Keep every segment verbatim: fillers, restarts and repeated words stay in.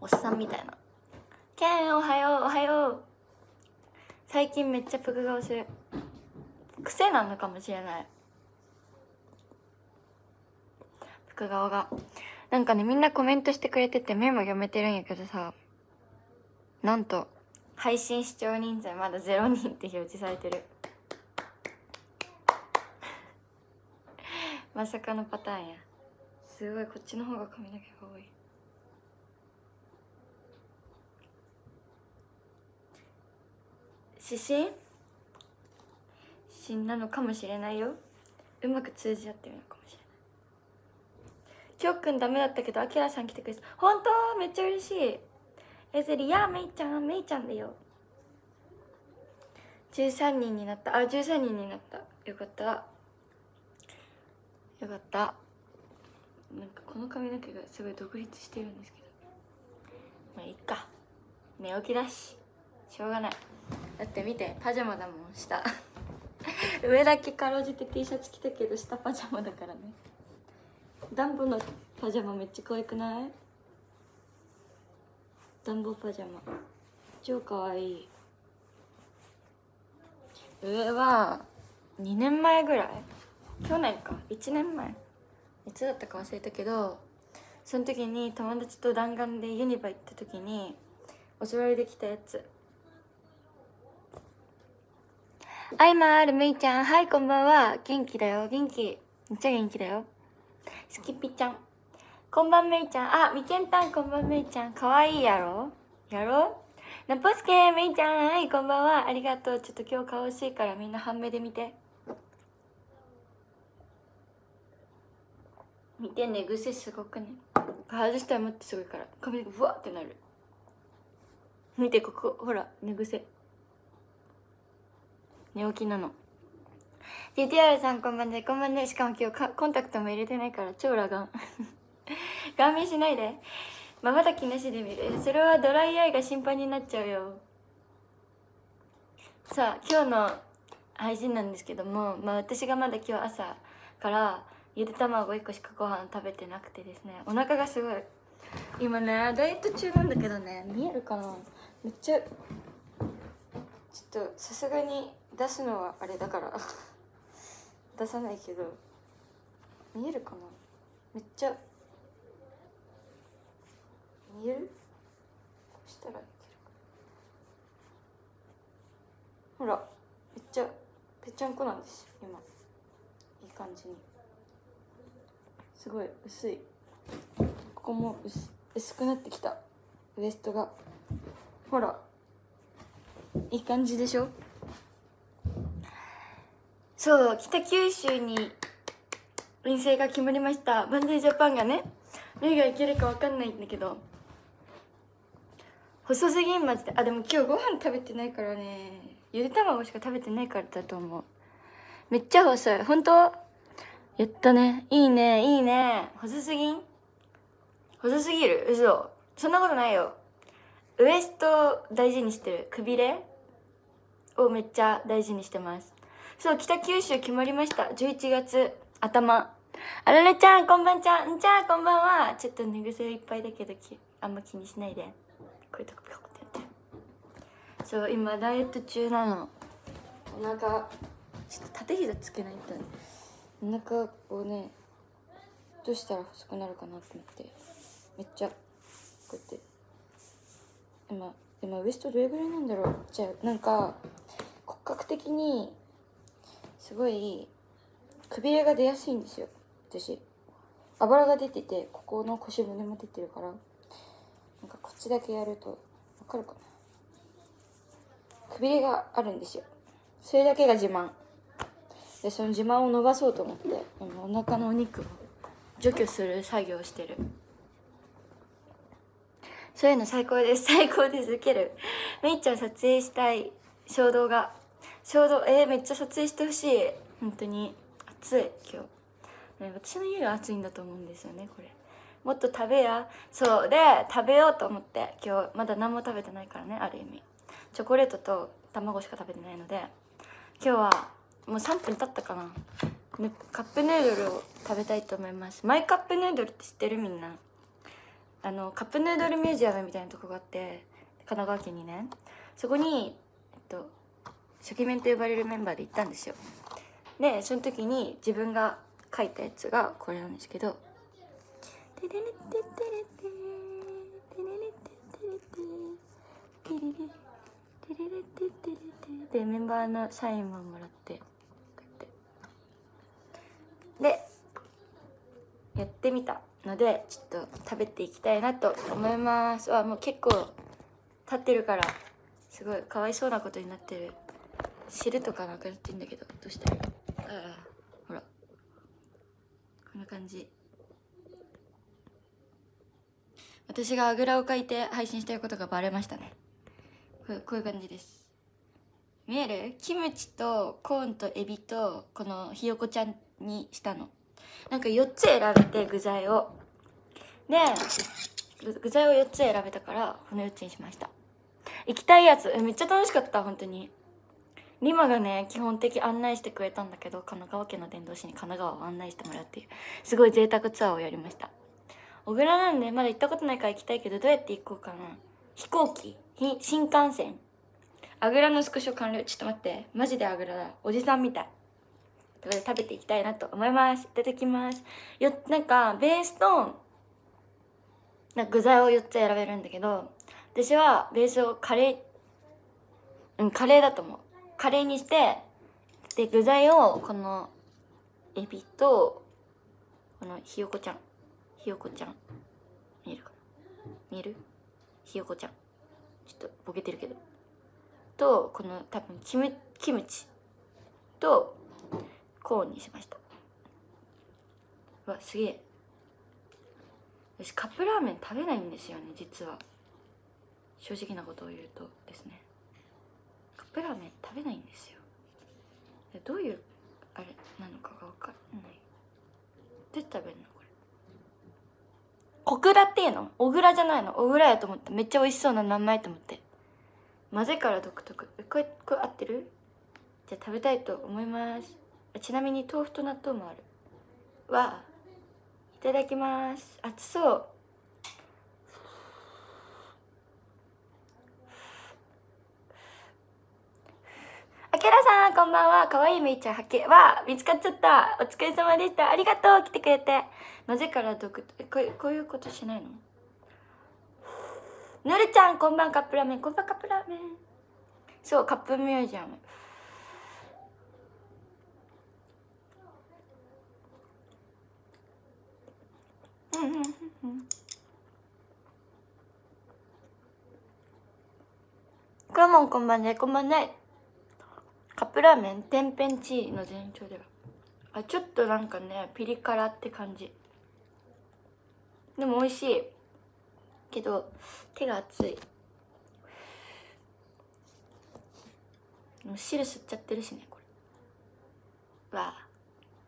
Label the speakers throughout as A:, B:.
A: おっさんみたいな。ケンおはようおはよう。最近めっちゃプク顔する。癖なのかもしれない、プク顔が。なんかね、みんなコメントしてくれててメモ読めてるんやけどさ、なんと配信視聴人数まだゼロにんって表示されてるまさかのパターンや。すごい、こっちの方が髪の毛が多い。指針指針なのかもしれないよ。うまく通じ合ってるのかもしれない。きょうくんダメだったけどあきらさん来てくれた。本当めっちゃ嬉しい。えずり、やめいちゃん、めいちゃんだよ。じゅうさんにんになった。あ、じゅうさんにんになった。よかったよかった。なんかこの髪の毛がすごい独立してるんですけど、まあいいか、寝起きだししょうがない。だって見て、パジャマだもん下上だけかろうじて T シャツ着たけど下パジャマだからね。ダンボのパジャマめっちゃ可愛くない？ダンボパジャマ超可愛い。上はにねんまえぐらい、去年かいちねんまえ、いつだったか忘れたけど、その時に友達と弾丸でユニバ行った時にお揃いできたやつ。あいまーるめいちゃん、はいこんばんは。元気だよ、元気、めっちゃ元気だよ。スキピちゃんこんばんめいちゃん。あ、みけんたんこんばんめいちゃん、かわいいやろやろ。なぽすけめいちゃん、はいこんばんは、ありがとう。ちょっと今日顔薄いからみんな半目で見て見て。寝癖すごくね、外したらもっとすごいから髪がブワーってなる。見てここ、ほら寝癖。寝起きなの。 ティーティーアール さんこんばんで、こんばんで。しかも今日かコンタクトも入れてないから超裸眼顔面しないで、まばたきなしで見る。それはドライアイが心配になっちゃうよ。さあ今日の配信なんですけども、まあ私がまだ今日朝からゆで卵いっこしかご飯食べてなくてですね、お腹がすごい今ねダイエット中なんだけどね、見えるかな、めっちゃちょっとさすがに出すのはあれだから出さないけど、見えるかな、めっちゃ見える、こうしたらいけるか、ほらめっちゃぺちゃんこなんです今、いい感じに。すごい薄い、ここも 薄, 薄くなってきた、ウエストがほらいい感じでしょ。そう、北九州に遠征が決まりました。バンデージャパンがね、目がいけるか分かんないんだけど、細すぎんマジで。あ、でも今日ご飯食べてないからね、ゆで卵しか食べてないからだと思う。めっちゃ細い、本当やったね、いいねいいね。細すぎん、細すぎる、嘘、そんなことないよ。ウエスト大事にしてる、くびれをめっちゃ大事にしてます。そう、北九州決まりました。じゅういちがつ頭。あられちゃんこんばんちゃん、んちゃんこんばんは。ちょっと寝癖いっぱいだけどあんま気にしないで。こういうとこピコってやってる。そう、今ダイエット中なの。お腹ちょっと縦膝つけないと、お腹をねどうしたら細くなるかなと思って、めっちゃこうやって今、今ウエストどれぐらいなんだろう。じゃあなんか骨格的にすごいくびれが出やすいんですよ私。あばらが出てて、ここの腰骨も出てるから、なんかこっちだけやるとわかるかな、くびれがあるんですよ。それだけが自慢で、その自慢を伸ばそうと思って今お腹のお肉を除去する作業をしてる。そういうの最高です、最高です。ウケる。めいちゃん撮影したい衝動が、衝動、えー、めっちゃ撮影してほしい。本当に暑い今日、ね、私の家が暑いんだと思うんですよね。これもっと食べや、そうで食べようと思って、今日まだ何も食べてないからね、ある意味チョコレートと卵しか食べてないので、今日はもうさんぷん経ったかな、カップヌードルを食べたいと思います。マイカップヌードルって知ってるみんな。 あのカップヌードルミュージアムみたいなとこがあって、神奈川県にね、そこに、えっと、初期面と呼ばれるメンバーで行ったんですよ。でその時に自分が書いたやつがこれなんですけど、テレレテテレテテレレテテレテテレレテレレテテレテでメンバーのサインももらって、こうやってでやってみたので、ちょっと食べていきたいなと思います。あ、もう結構経ってるからすごいかわいそうなことになってる。汁とかなくなってんだけど、どうしたらいい？ああ、ほらこんな感じ。私があぐらをかいて配信してることがバレましたね。こう、こういう感じです。見える？キムチとコーンとエビとこのひよこちゃんにしたの。なんかよっつ選べて、具材をで具材をよっつ選べたからこのよっつにしました。行きたいやつめっちゃ楽しかった。本当にリマがね基本的案内してくれたんだけど、神奈川県の伝道師に神奈川を案内してもらうっていうすごい贅沢ツアーをやりました。小倉なんでまだ行ったことないから行きたいけど、どうやって行こうかな。飛行機、新幹線。あぐらのスクショ完了。ちょっと待って、マジであぐらだ。おじさんみたい。ということで食べていきたいなと思います。いただきます。よなんかベースとなんか具材をよっつ選べるんだけど、私はベースをカレーうんカレーだと思う。カレーにして、で具材をこのエビとこのひよこちゃんひよこちゃん見えるかな、見える？ひよこちゃんちょっとボケてるけどと、この多分キムキムチとコーンにしました。うわすげえ。私カップラーメン食べないんですよね、実は。正直なことを言うとですね、カップラーメン食べないんですよ。どういうあれなのかが分かんない。どうやって食べるのこれ。小倉っていうの？小倉じゃないの？小倉やと思った。めっちゃ美味しそうな名前と思って。混ぜから独特。これこれ合ってる？じゃあ食べたいと思います。ちなみに豆腐と納豆もある。わあ、いただきます。熱そう。あけらさんこんばんは。かわいいめいちゃんはけわ見つかっちゃった。お疲れ様でした。ありがとう来てくれて。なぜからどくこうこういうことしないの？ぬるちゃんこんばんカップラーメン。こんばんカップラーメン。そうカップミュージアム。うんうんうんうん。くらもんこんばんね。こんばんね。カップラーメン天変地異の前兆ではあ、ちょっとなんかねピリ辛って感じ。でも美味しいけど手が熱い。もう汁吸っちゃってるしねこれ。わあ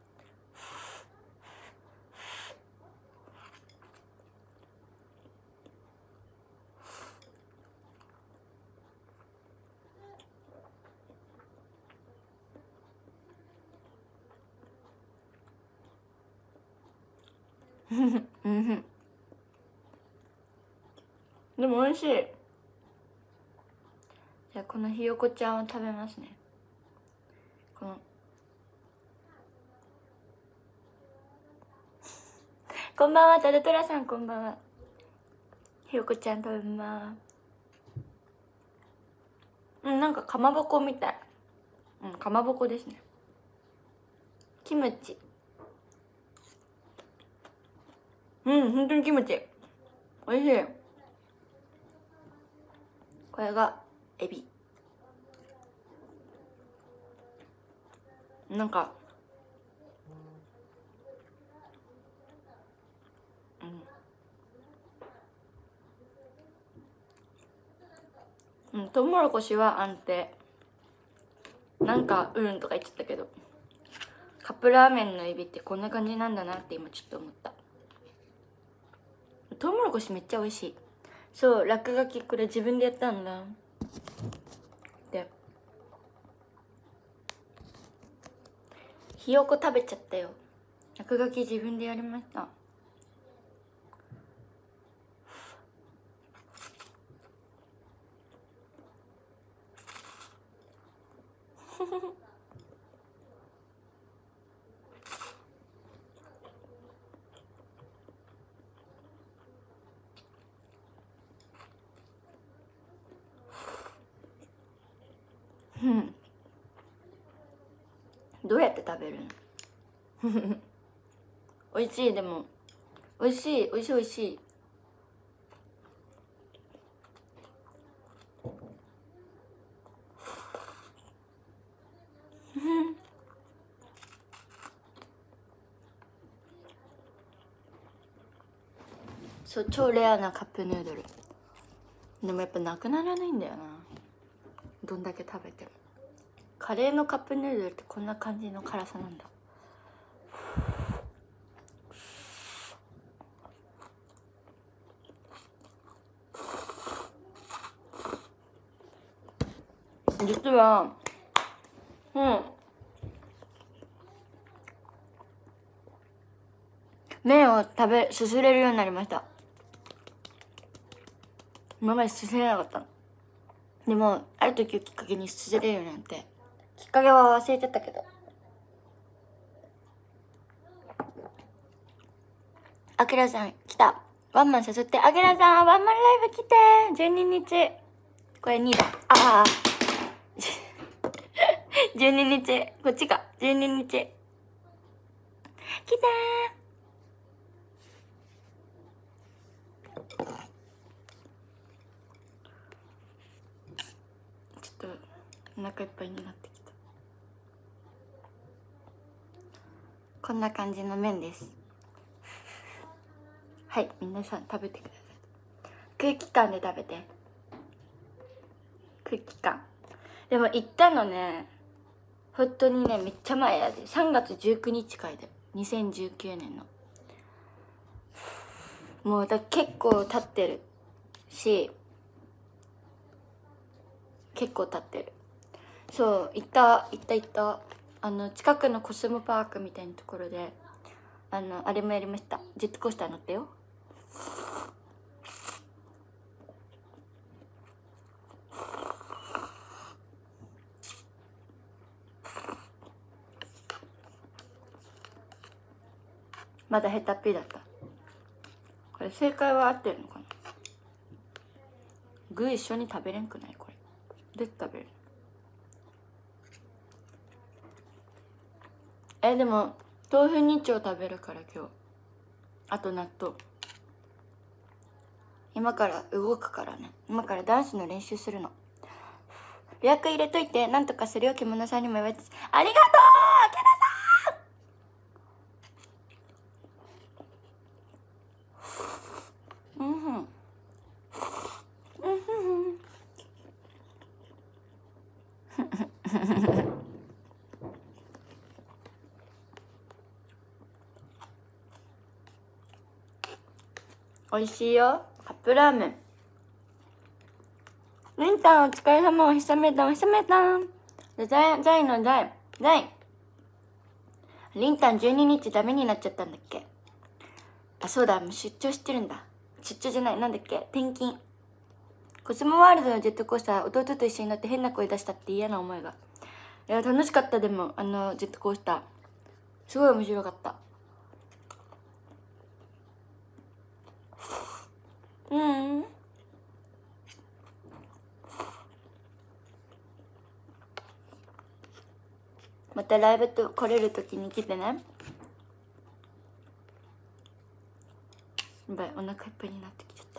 A: うんでも美味しい。じゃあこのひよこちゃんを食べますね。このこんばんはタルトラさんこんばんは。ひよこちゃん食べます。うんなんかかまぼこみたい。うんかまぼこですね。キムチ。うん本当にキムチおいしい。これがエビ。なんかうん、うん、トウモロコシは安定。なんかうんとか言っちゃったけど、カップラーメンのエビってこんな感じなんだなって今ちょっと思った。トウモロコシめっちゃ美味しい。そう落書きこれ自分でやったんだ。でひよこ食べちゃったよ。落書き自分でやりました。 うん、どうやって食べるの？美味しい。でも美味しい美味しい美味しい。そう、超レアなカップヌードル。でもやっぱなくならないんだよな、どんだけ食べても。カレーのカップヌードルってこんな感じの辛さなんだ。実はうん麺を食べすすれるようになりました。今まですすれなかったの。でもある時をきっかけにすすれるようになって、きっかけは忘れちゃったけど、あきらさん来た。ワンマン誘って。あきらさんワンマンライブ来て。じゅうににち、これにだ。ああじゅうににち、こっちか。じゅうににち来てー。ちょっとお腹いっぱいになってきた。こんな感じの麺です。はい、皆さん食べてください。空気感で食べて。空気感でも行ったのね、本当にね、めっちゃ前やで。さんがつじゅうくにちからで、にせんじゅうきゅうねんの。もうだ結構経ってるし、結構経ってる。そう行った行った行ったあの近くのコスモパークみたいなところで、あのあれもやりました。ジェットコースター乗ったよ。まだヘタっぴだった。これ正解は合ってるのかな。具一緒に食べれんくない？これどうやって食べる？えでも豆腐に丁食べるから今日。あと納豆。今から動くからね。今からダンスの練習するの。予約入れといて、なんとかするよ。獣さんにも言われて。ありがとうあけらさん。うんふんうんふんふんおいしいよ。カップラーメン。りんたんお疲れ様。おひさめたんおひさめたん。ザイザイのザイザイりんたんじゅうににちダメになっちゃったんだっけ。あ、そうだ、もう出張してるんだ。出張じゃない、なんだっけ、転勤。コスモワールドのジェットコースター、弟と一緒に乗って変な声出したって嫌な思いが。いや楽しかった。でもあのジェットコースターすごい面白かった。うんまたライブと来れる時に来てね。やばい、お腹いっぱいになってきちゃった。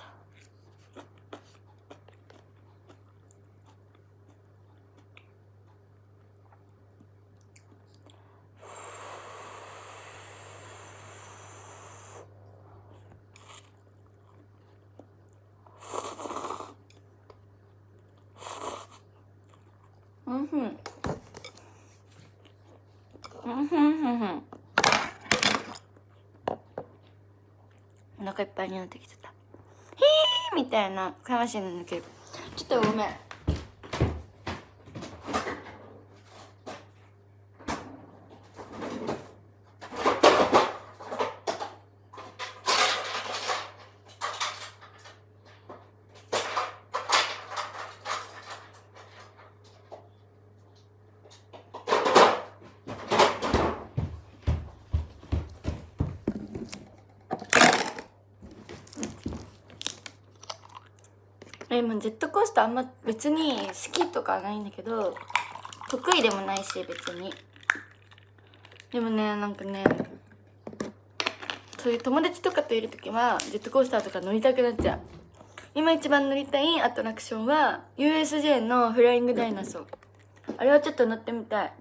A: うんふんうんふんふんふん。お腹いっぱいになってきちゃった。ヒーみたいな話なんだけど、ちょっとごめん。 えもうジェットコースターあんま別に好きとかはないんだけど、得意でもないし別に。でもね、なんかね、そういう友達とかといる時はジェットコースターとか乗りたくなっちゃう。今一番乗りたいアトラクションは ユーエスジェー のフライングダイナソー。あれはちょっと乗ってみたい。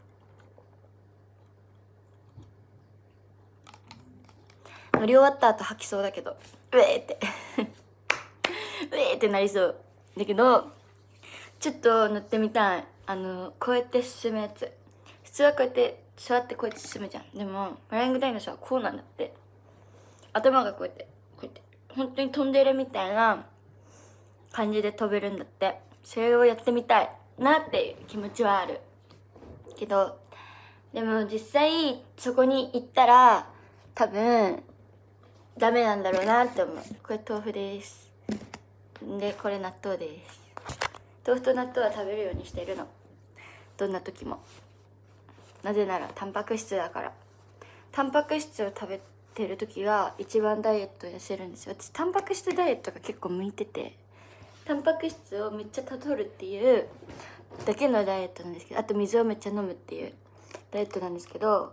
A: 乗り終わった後吐きそうだけど、うえーってうえーってなりそうだけど、ちょっと乗ってみたい。あのこうやって進むやつ。普通はこうやって座ってこうやって進むじゃん。でもフライングダイナソーはこうなんだって。頭がこうやってこうやって本当に飛んでるみたいな感じで飛べるんだって。それをやってみたいなっていう気持ちはあるけど、でも実際そこに行ったら多分ダメなんだろうなって思う。これ豆腐です。でこれ納豆です。豆腐と納豆は食べるようにしてるの、どんな時も。なぜならタンパク質だから。タンパク質を食べてる時が一番ダイエット痩せるんですよ。私タンパク質ダイエットが結構向いてて、タンパク質をめっちゃ取るっていうだけのダイエットなんですけど、あと水をめっちゃ飲むっていうダイエットなんですけど、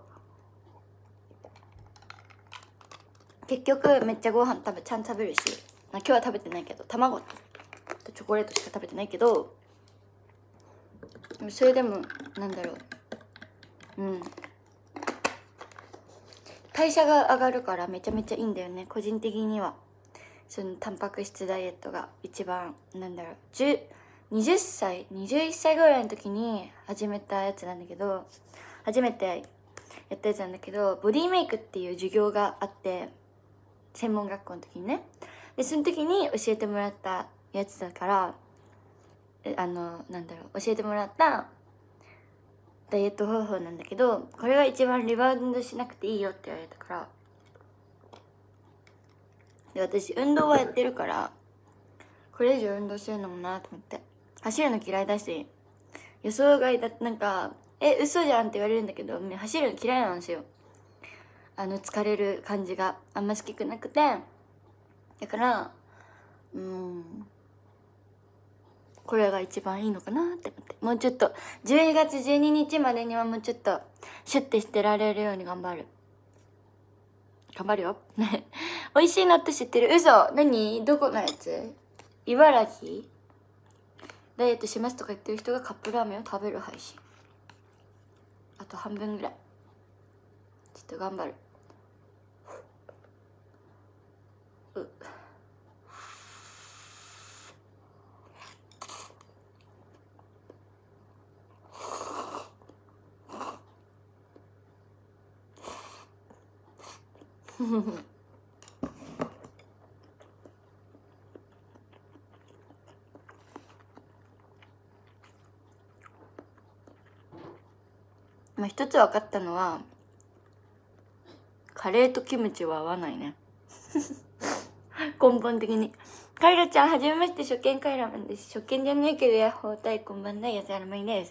A: 結局めっちゃご飯食べちゃんと食べるし、まあ、今日は食べてないけど卵とチョコレートしか食べてないけど、でもそれでもなんだろう、うん代謝が上がるからめちゃめちゃいいんだよね、個人的には。そのタンパク質ダイエットが一番なんだろう、にじゅっさいにじゅういっさいぐらいの時に始めたやつなんだけど、初めてやったやつなんだけど、ボディメイクっていう授業があって、専門学校の時にね。でその時に教えてもらったやつだから、あのなんだろう教えてもらったダイエット方法なんだけど、これが一番リバウンドしなくていいよって言われたから。で私運動はやってるから、これ以上運動するのもなと思って。走るの嫌いだし、予想外だ。なんかえ嘘じゃんって言われるんだけど、走るの嫌いなんですよ。あの疲れる感じがあんま好きくなくて、だからうーんこれが一番いいのかなって思って、もうちょっとじゅうにがつじゅうににちまでにはもうちょっとシュッてしてられるように頑張る頑張るよ美味しいのって知ってる？嘘？何？どこのやつ？茨城？ダイエットしますとか言ってる人がカップラーメンを食べる配信。あと半分ぐらいちょっと頑張る。うまあ一つ分かったのは、カレーとキムチは合わないね根本的に。カイラちゃんはじめまして、初見カイラマンです。初見じゃないけどヤッホータイこんばんだ、やさらまいです。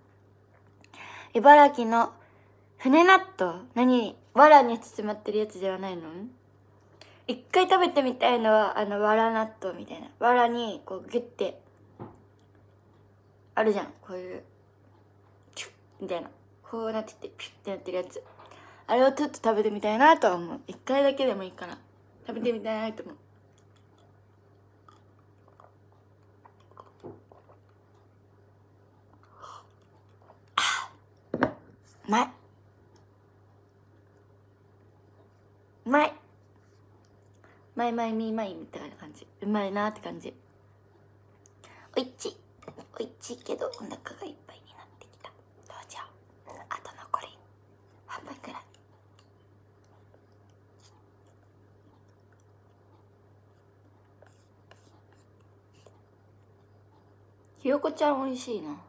A: 茨城の船納豆、何藁に包まってるやつではないの？一回食べてみたいのはあの藁納豆みたいな、藁にこうギュッてあるじゃん、こういうキュッみたいな、こうなっててピュッてなってるやつ。あれをちょっと食べてみたいなとは思う。一回だけでもいいから食べてみたいなと思う。うまいうまいマイマイミーマイみたいな感じ。うまいなって感じ。おいちいおいちいけどお腹がいっぱいになってきた。どうじゃあと残り半分くらい。ひよこちゃんおいしいな。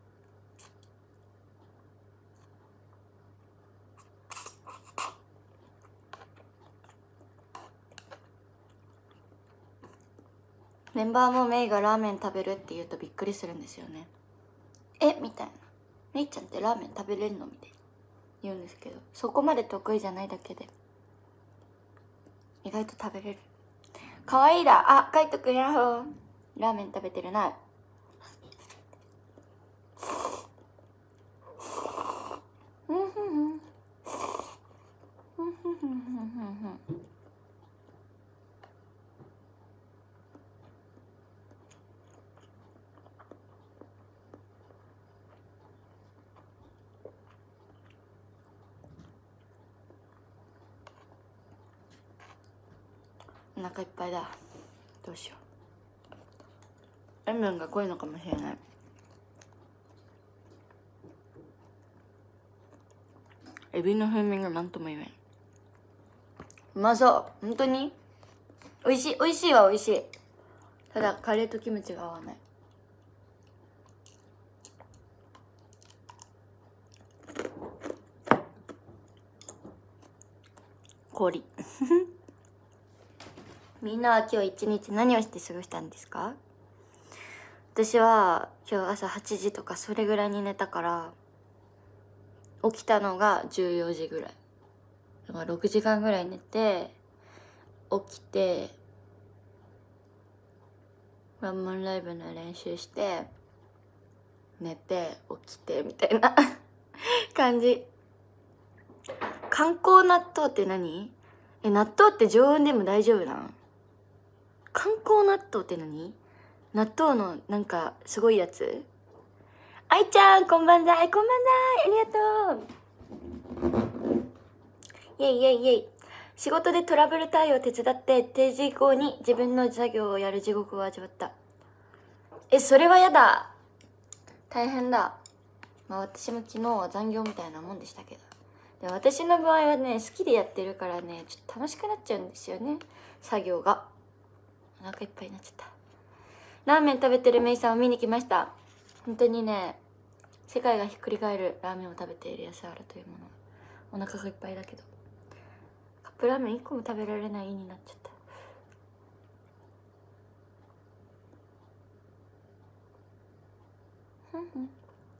A: メンバーもメイがラーメン食べるって言うとびっくりするんですよね。えみたいな、メイちゃんってラーメン食べれるのみたいな言うんですけど、そこまで得意じゃないだけで意外と食べれる。かわいいだ。あ、カイトくんやっほー。 ラーメン食べてるな。うんふんふんうんふんふんふんふんふん。お腹いっぱいだ。どうしよう。塩分が濃いのかもしれない。エビの風味がなんとも言えん。うまそう。本当に美味しい。美味しいは美味しい。ただカレーとキムチが合わない。氷みんなは今日一日何をして過ごしたんですか？私は今日朝はちじとかそれぐらいに寝たから、起きたのがじゅうよじぐらいだからろくじかんぐらい寝て、起きてワンマンライブの練習して、寝て起きてみたいな感じ。観光納豆って何？え、納豆って常温でも大丈夫なん？観光納豆って何？納豆のなんかすごいやつ？愛ちゃんこんばんざい、こんばんざい、ありがとう。イェイイェイイェイ。仕事でトラブル対応手伝って定時以降に自分の作業をやる地獄を味わった。え、それはやだ。大変だ。まあ私も昨日は残業みたいなもんでしたけど、で私の場合はね、好きでやってるからね、ちょっと楽しくなっちゃうんですよね、作業が。お腹いっぱいになっちゃった。ラーメン食べてるメイさんを見に来ました。本当にね、世界がひっくり返るラーメンを食べている安原というもの。お腹がいっぱいだけどカップラーメンいっこも食べられない胃になっちゃった。ふんふん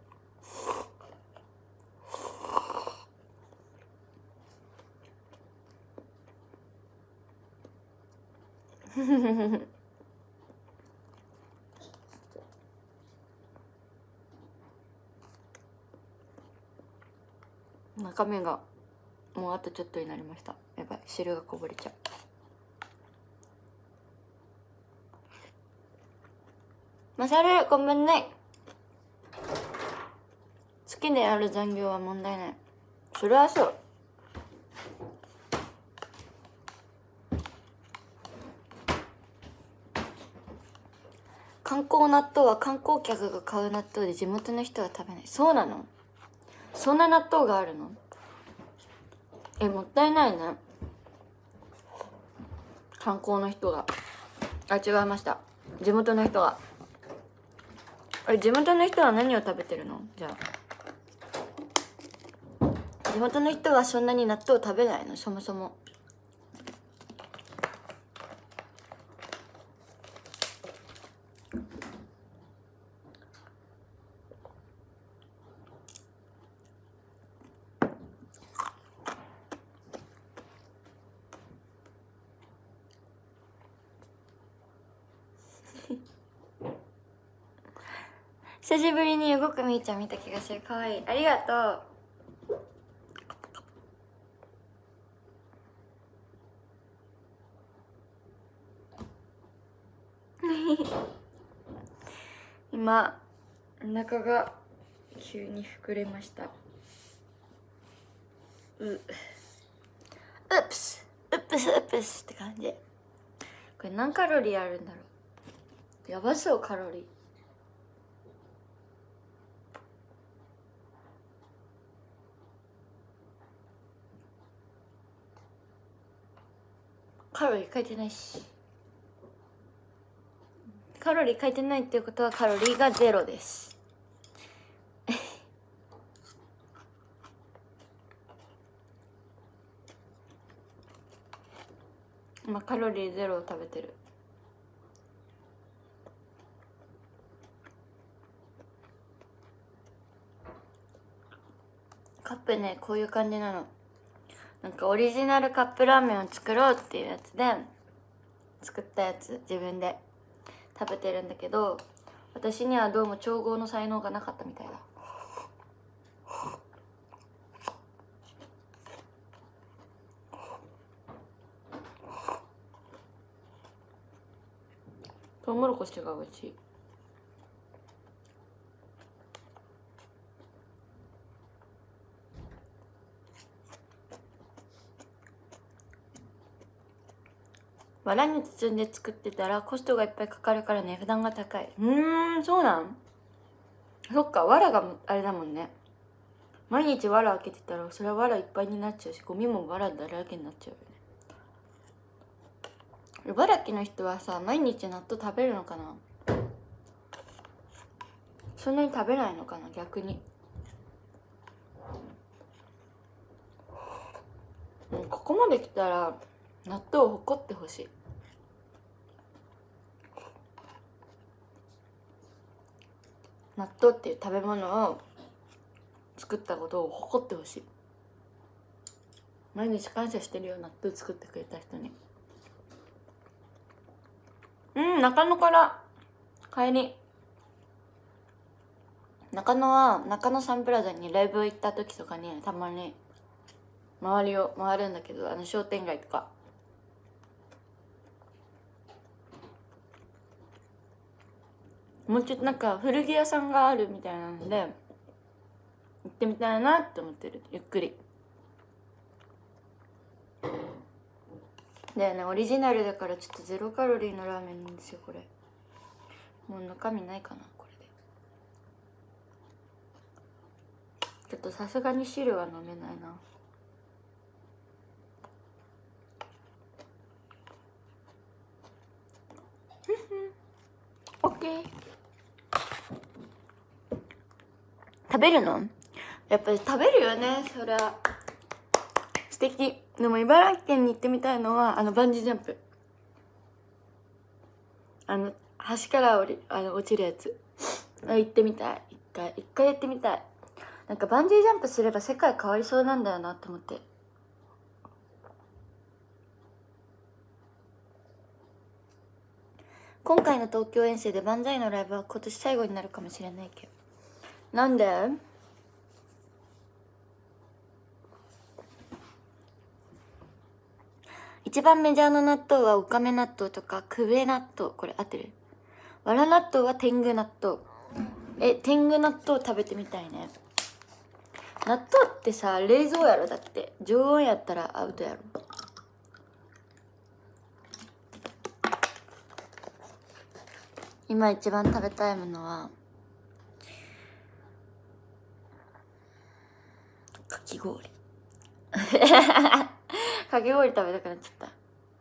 A: ふふふふ。中身がもうあとちょっとになりました。やばい、汁がこぼれちゃう。マサルごめんね。好きでやる残業は問題ない。それはそう。観光納豆は観光客が買う納豆で地元の人は食べない。そうなの？そんな納豆があるの？え、もったいないね。観光の人が、あ、違いました、地元の人が。え、地元の人は何を食べてるの？じゃあ地元の人はそんなに納豆食べないの？そもそも。久しぶりに動くみーちゃん見た気がする。かわいい、ありがとう。今お腹が急に膨れました。ううっプスうっプスうっプスって感じ。これ何カロリーあるんだろう。やばそう、カロリー。カロリー書いてないし。カロリー書いてないっていうことはカロリーがゼロです。今カロリーゼロを食べてる。カップね、こういう感じなの。なんかオリジナルカップラーメンを作ろうっていうやつで作ったやつ、自分で。 食べてるんだけど、私にはどうも調合の才能がなかったみたいだ。トウモロコシが美味しい。わらに包んで作ってたらコストがいっぱいかかるから値段が高い。うーん、そうなん？そっか、わらがあれだもんね。毎日わら開けてたらそれはわらいっぱいになっちゃうし、ゴミもわらだらけになっちゃうよね。茨城の人はさ、毎日納豆食べるのかな？そんなに食べないのかな、逆に。ここまで来たら納豆を誇ってほしい。納豆っていう食べ物を作ったことを誇ってほしい。毎日感謝してるよ、納豆作ってくれた人に。うん、中野から帰り、中野は中野サンプラザにライブ行った時とかにたまに周りを回るんだけど、あの商店街とかもうちょっとなんか古着屋さんがあるみたいなので行ってみたいなって思ってる、ゆっくり。でね、オリジナルだからちょっとゼロカロリーのラーメンなんですよこれ。もう中身ないかなこれで。ちょっとさすがに汁は飲めないな。オッケー。食べるの？やっぱり食べるよね、そりゃ。素敵。でも茨城県に行ってみたいのはあのバンジージャンプ、あの橋から降りあの落ちるやつ行ってみたい。一回一回やってみたい。なんかバンジージャンプすれば世界変わりそうなんだよなって思って。今回の東京遠征でバンザイのライブは今年最後になるかもしれないけど。なんで？一番メジャーな納豆はおかめ納豆とかくべ納豆。これ合ってる？わら納豆は天狗納豆。え、天狗納豆食べてみたいね。納豆ってさ、冷蔵やろ。だって常温やったらアウトやろ。今一番食べたいものはかき氷。かき氷食べたくなっちゃった。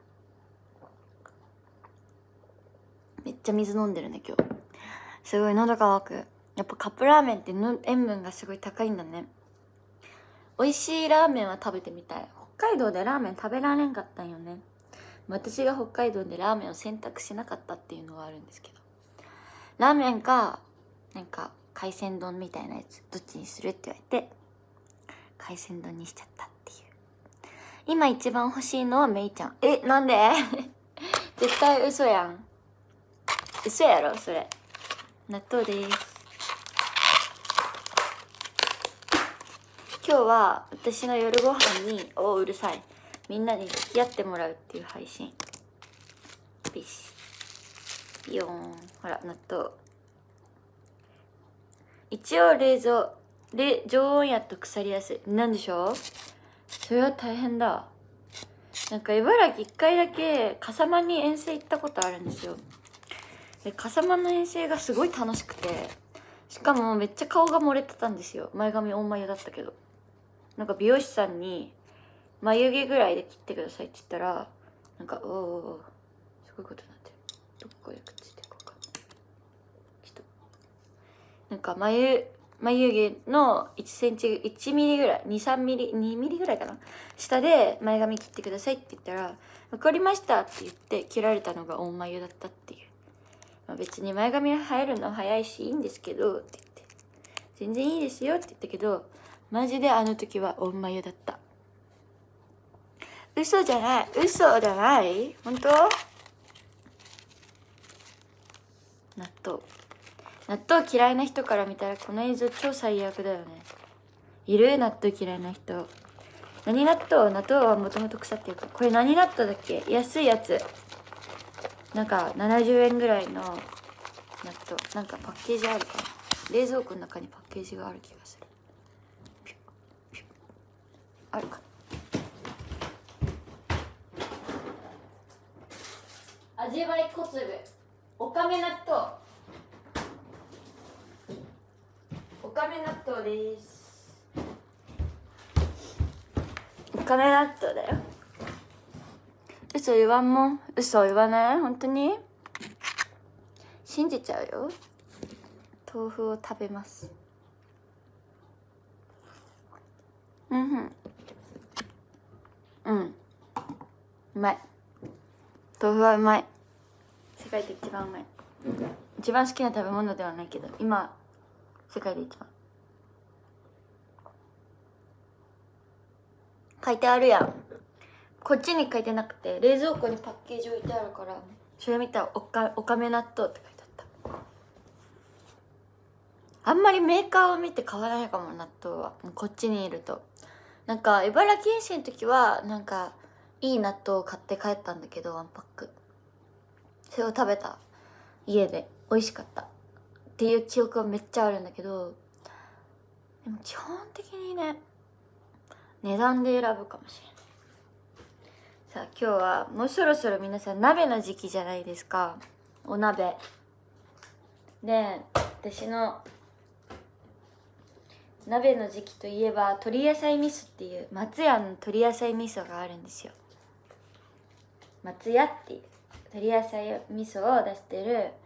A: めっちゃ水飲んでるね今日。すごい喉乾く。やっぱカップラーメンっての塩分がすごい高いんだね。美味しいラーメンは食べてみたい。北海道でラーメン食べられんかったんよね。私が北海道でラーメンを選択しなかったっていうのがあるんですけど、ラーメンかなんか海鮮丼みたいなやつどっちにするって言われて海鮮丼にしちゃったっていう。今一番欲しいのはメイちゃん。え、なんで？絶対嘘やん。嘘やろそれ。納豆です。今日は私の夜ご飯におうるさいみんなに付き合ってもらうっていう配信。ビシビヨーン。ほら納豆。一応冷蔵で常温やと腐りやすい。なんでしょう？それは大変だ。なんか茨城一回だけ笠間に遠征行ったことあるんですよ。で笠間の遠征がすごい楽しくて、しかもめっちゃ顔が漏れてたんですよ。前髪大眉だったけど、なんか美容師さんに眉毛ぐらいで切ってくださいって言ったら、なんかおーおーすごいことになってる。どこでくっついてるか分かんない。ちょっとなんか眉眉毛のいちセンチいちミリぐらい にさんミリにミリぐらいかな下で前髪切ってくださいって言ったら、分かりましたって言って切られたのが大眉だったっていう。まあ、別に前髪生えるの早いしいいんですけどって言って、全然いいですよって言ったけど、マジであの時は大眉だった。嘘じゃない、嘘じゃない、本当？ 納豆納豆嫌いな人から見たらこの映像超最悪だよね。いる？納豆嫌いな人。何納豆？納豆はもともと腐ってるから。これ何納豆だっけ？安いやつ、なんかななじゅうえんぐらいの納豆。なんかパッケージあるかな。冷蔵庫の中にパッケージがある気がする。ピュッピュッあるかな。味わい小粒おかめ納豆、おかめ納豆です。おかめ納豆だよ。嘘言わんもん。嘘言わない。本当に信じちゃうよ。豆腐を食べます。うんふん、うん、うまい。豆腐はうまい。世界で一番うまい。一番好きな食べ物ではないけど今世界で一番。書いてあるやん。こっちに書いてなくて冷蔵庫にパッケージ置いてあるから、それ見たらおかおかめ納豆って書いてあった。あんまりメーカーを見て買わないかも。納豆はこっちにいると。なんか茨城遠征の時はなんかいい納豆を買って帰ったんだけど、ワンパックそれを食べた。家で美味しかったっていう記憶はめっちゃあるんだけど、でも基本的にね値段で選ぶかもしれない。さあ今日はもうそろそろ皆さん鍋の時期じゃないですか。お鍋で、私の鍋の時期といえば鶏野菜味噌っていう松屋の鶏野菜味噌があるんですよ。松屋っていう鶏野菜味噌を出してる